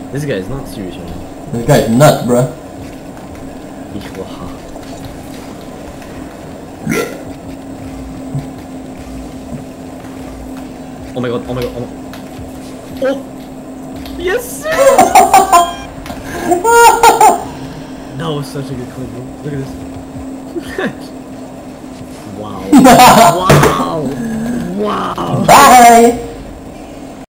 This guy is not serious right now. This guy's nuts, bruh. Oh my god, oh my god, oh my... Oh! Yes, sir! That was such a good clip, bro. Look at this. Wow. Wow! Wow! Bye!